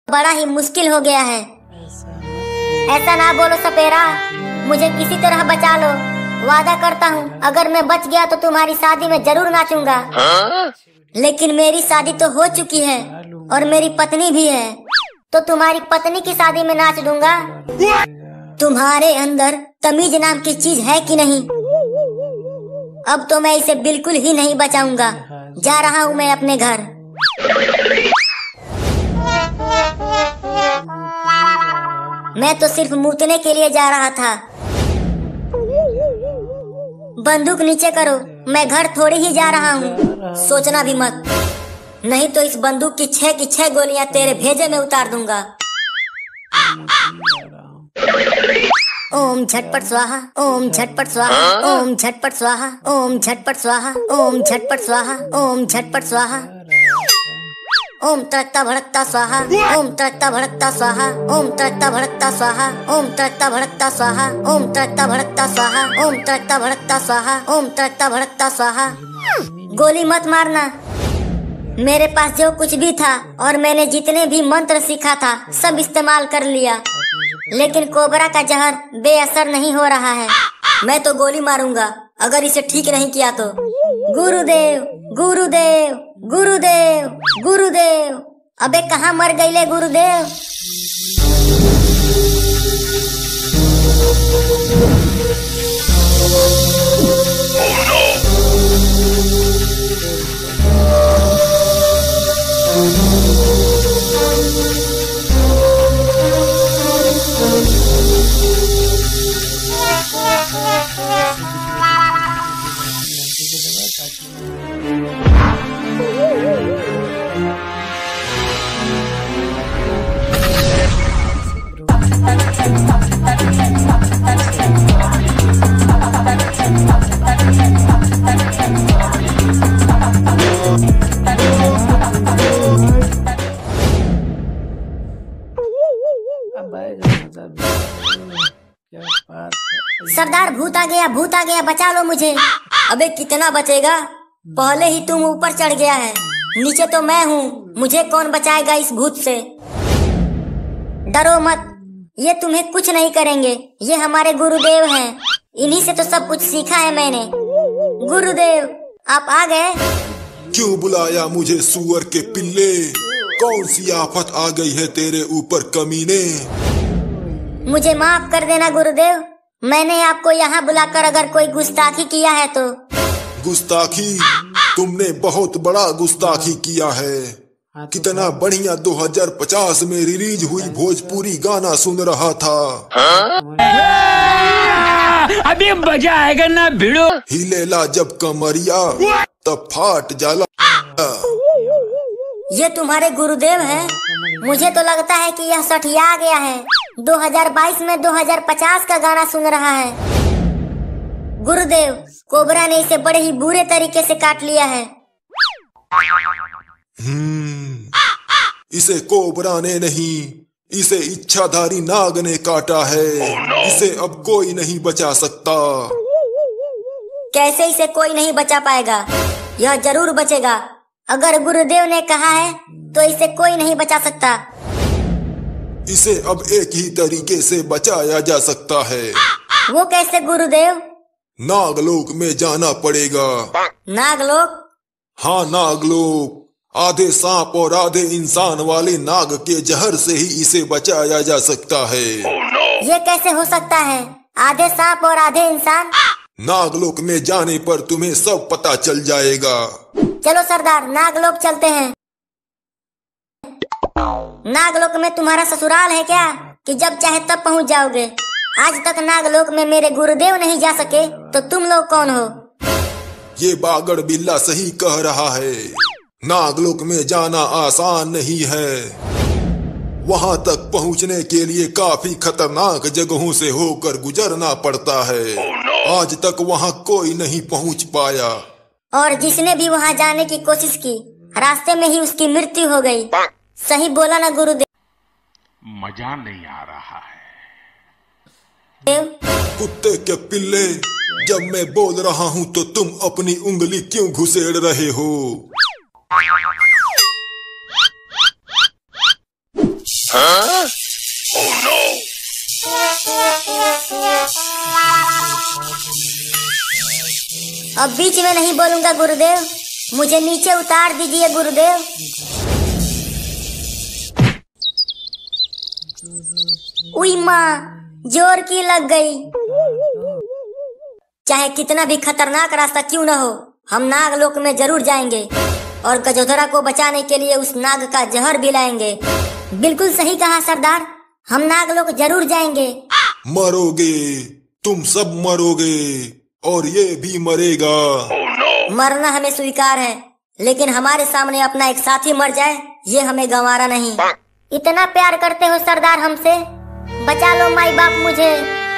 बड़ा ही मुश्किल हो गया है। ऐसा ना बोलो सपेरा, मुझे किसी तरह बचा लो। वादा करता हूँ अगर मैं बच गया तो तुम्हारी शादी में जरूर नाचूंगा। लेकिन मेरी शादी तो हो चुकी है और मेरी पत्नी भी है, तो तुम्हारी पत्नी की शादी में नाच दूंगा। तुम्हारे अंदर तमीज नाम की चीज है कि नहीं? अब तो मैं इसे बिल्कुल ही नहीं बचाऊंगा। जा रहा हूँ मैं अपने घर। मैं तो सिर्फ मूतने के लिए जा रहा था। बंदूक नीचे करो, मैं घर थोड़ी ही जा रहा हूँ। सोचना भी मत, नहीं तो इस बंदूक की 6 गोलियां तेरे भेजे में उतार दूंगा। ओम झटपट स्वाहा, ओम झटपट स्वाहा, ओम झटपट स्वाहा, ओम झटपट स्वाहा, ओम झटपट स्वाहा, ओम झटपट स्वाहा। ओम तड़कता भड़कता स्वाहा, ओम तड़कता भड़कता स्वाहा, ओम तड़कता भड़कता स्वाहा, ओम तड़कता भड़कता स्वाहा, ओम तड़कता भड़कता स्वाहा, ओम तड़कता भड़कता स्वाहा, ओम तड़कता भड़कता स्वाहा। गोली मत मारना। मेरे पास जो कुछ भी था और मैंने जितने भी मंत्र सीखा था सब इस्तेमाल कर लिया, लेकिन कोबरा का जहर बेअसर नहीं हो रहा है। मैं तो गोली मारूंगा अगर इसे ठीक नहीं किया तो। गुरुदेव गुरुदेव गुरुदेव गुरुदेव, अबे कहाँ मर गईले गुरुदेव? सरदार भूत आ गया, भूत आ गया, बचा लो मुझे। अबे कितना बचेगा? पहले ही तुम ऊपर चढ़ गया है, नीचे तो मैं हूँ। मुझे कौन बचाएगा इस भूत से? डरो मत, ये तुम्हें कुछ नहीं करेंगे। ये हमारे गुरुदेव हैं, इन्हीं से तो सब कुछ सीखा है मैंने। गुरुदेव आप आ गए? क्यों बुलाया मुझे सुअर के पिल्ले? कौन सी आफत आ गई है तेरे ऊपर कमीने? मुझे माफ कर देना गुरुदेव, मैंने आपको यहाँ बुलाकर अगर कोई गुस्ताखी किया है तो। गुस्ताखी? तुमने बहुत बड़ा गुस्ताखी किया है। कितना बढ़िया 2050 में रिलीज हुई भोजपुरी गाना सुन रहा था। अभी मजा आएगा ना भिड़ो। हिलेला जब कमरिया तब फाट जाला। ये तुम्हारे गुरुदेव हैं? मुझे तो लगता है कि यह सठिया गया है। 2022 में 2050 का गाना सुन रहा है। गुरुदेव, कोबरा ने इसे बड़े ही बुरे तरीके से काट लिया है। इसे कोबरा ने नहीं, इसे इच्छाधारी नाग ने काटा है। इसे अब कोई नहीं बचा सकता। कैसे इसे कोई नहीं बचा पाएगा? यह जरूर बचेगा। अगर गुरुदेव ने कहा है तो इसे कोई नहीं बचा सकता। इसे अब एक ही तरीके से बचाया जा सकता है। वो कैसे गुरुदेव? नागलोक में जाना पड़ेगा। नागलोक? हाँ नागलोक। आधे सांप और आधे इंसान वाले नाग के जहर से ही इसे बचाया जा सकता है। ये कैसे हो सकता है? आधे सांप और आधे इंसान? नागलोक में जाने पर तुम्हें सब पता चल जाएगा। चलो सरदार, नागलोक चलते हैं। नागलोक में तुम्हारा ससुराल है क्या कि जब चाहे तब पहुंच जाओगे? आज तक नागलोक में मेरे गुरुदेव नहीं जा सके तो तुम लोग कौन हो? ये बागड़ बिल्ला सही कह रहा है। नागलोक में जाना आसान नहीं है। वहां तक पहुंचने के लिए काफी खतरनाक जगहों से होकर गुजरना पड़ता है। आज तक वहां कोई नहीं पहुंच पाया। और जिसने भी वहां जाने की कोशिश की, रास्ते में ही उसकी मृत्यु हो गई। सही बोला ना गुरुदेव? मजा नहीं आ रहा है। कुत्ते के पिल्ले, जब मैं बोल रहा हूँ तो तुम अपनी उंगली क्यों घुसेड़ रहे हो? अब बीच में नहीं बोलूंगा गुरुदेव, मुझे नीचे उतार दीजिए गुरुदेव। उई माँ, जोर की लग गई। चाहे कितना भी खतरनाक रास्ता क्यों न हो, हम नागलोक में जरूर जाएंगे और गजोधरा को बचाने के लिए उस नाग का जहर भी लाएंगे। बिल्कुल सही कहा सरदार, हम नागलोक जरूर जाएंगे। मरोगे, तुम सब मरोगे और ये भी मरेगा। मरना हमें स्वीकार है, लेकिन हमारे सामने अपना एक साथी मर जाए ये हमें गंवारा नहीं। इतना प्यार करते हो सरदार हमसे, बचा लो माई बाप मुझे।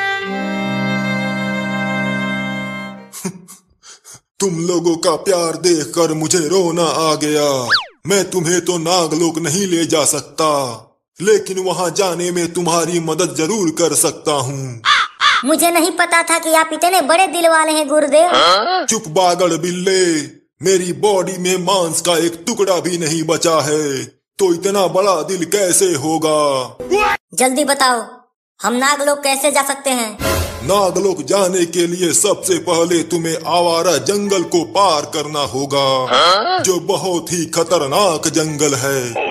तुम लोगों का प्यार देखकर मुझे रोना आ गया। मैं तुम्हें तो नागलोक नहीं ले जा सकता, लेकिन वहाँ जाने में तुम्हारी मदद जरूर कर सकता हूँ। मुझे नहीं पता था कि आप इतने बड़े दिल वाले हैं गुरुदेव। चुप बागड़ बिल्ले, मेरी बॉडी में मांस का एक टुकड़ा भी नहीं बचा है, तो इतना बड़ा दिल कैसे होगा? जल्दी बताओ, हम नागलोक कैसे जा सकते हैं? नागलोक जाने के लिए सबसे पहले तुम्हें आवारा जंगल को पार करना होगा, जो बहुत ही खतरनाक जंगल है।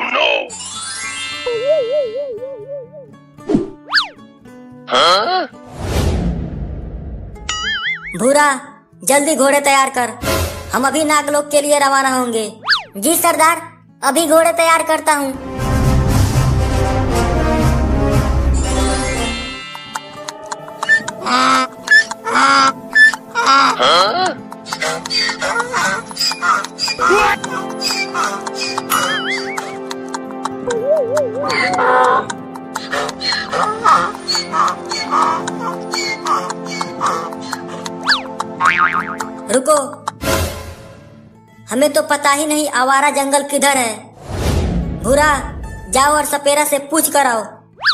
भूरा, जल्दी घोड़े तैयार कर, हम अभी नागलोक के लिए रवाना होंगे। जी सरदार, अभी घोड़े तैयार करता हूँ। रुको, हमें तो पता ही नहीं आवारा जंगल किधर है। भूरा, जाओ और सपेरा से पूछ कर आओ।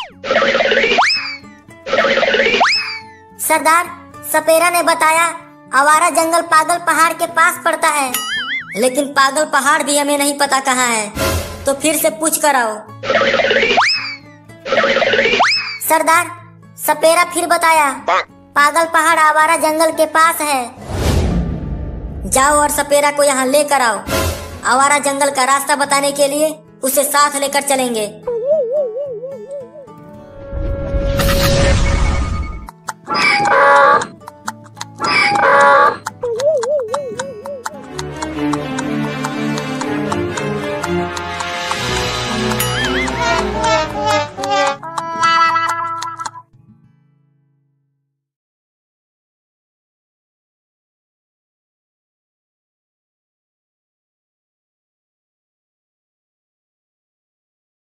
सरदार, सपेरा ने बताया आवारा जंगल पागल पहाड़ के पास पड़ता है, लेकिन पागल पहाड़ भी हमें नहीं पता कहाँ है, तो फिर से पूछ कर आओ। सरदार, सपेरा फिर बताया पागल पहाड़ आवारा जंगल के पास है। जाओ और सपेरा को यहाँ लेकर आओ। आवारा जंगल का रास्ता बताने के लिए उसे साथ लेकर चलेंगे।